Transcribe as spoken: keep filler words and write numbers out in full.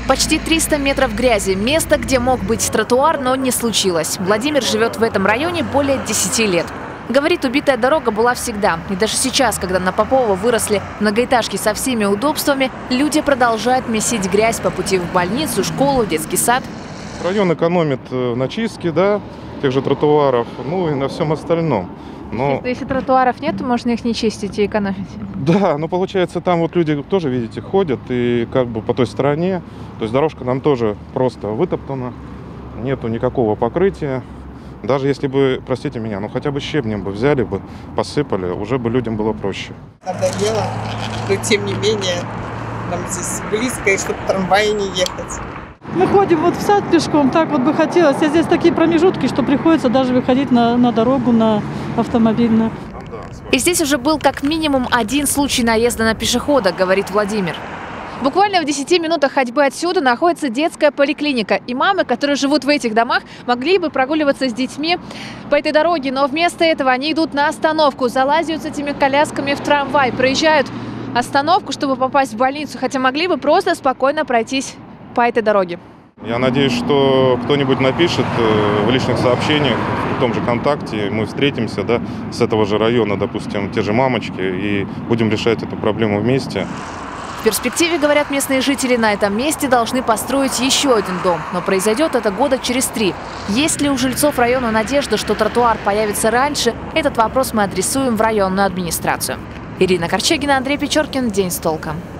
Почти триста метров грязи. Место, где мог быть тротуар, но не случилось. Владимир живет в этом районе более десяти лет. Говорит, убитая дорога была всегда. И даже сейчас, когда на Попова выросли многоэтажки со всеми удобствами, люди продолжают месить грязь по пути в больницу, школу, детский сад. Район экономит на чистке, да, тех же тротуаров, ну и на всем остальном. Но... Если тротуаров нет, то можно их не чистить и экономить. Да, но получается, там вот люди тоже, видите, ходят, и как бы по той стороне, то есть дорожка нам тоже просто вытоптана, нету никакого покрытия. Даже если бы, простите меня, ну хотя бы щебнем бы взяли бы, посыпали, уже бы людям было проще. Надоело, но тем не менее нам здесь близко, и чтобы в трамвае не ехать. Мы ходим вот в сад пешком, так вот бы хотелось. А здесь такие промежутки, что приходится даже выходить на, на дорогу, на автомобильную. И здесь уже был как минимум один случай наезда на пешехода, говорит Владимир. Буквально в десяти минутах ходьбы отсюда находится детская поликлиника. И мамы, которые живут в этих домах, могли бы прогуливаться с детьми по этой дороге. Но вместо этого они идут на остановку, залазят с этими колясками в трамвай, проезжают остановку, чтобы попасть в больницу. Хотя могли бы просто спокойно пройтись по этой дороге. Я надеюсь, что кто-нибудь напишет в личных сообщениях, в том же ВКонтакте, мы встретимся, да, с этого же района, допустим, те же мамочки, и будем решать эту проблему вместе. В перспективе, говорят местные жители, на этом месте должны построить еще один дом. Но произойдет это года через три. Есть ли у жильцов района надежда, что тротуар появится раньше, этот вопрос мы адресуем в районную администрацию. Ирина Корчагина, Андрей Печоркин. День с толком.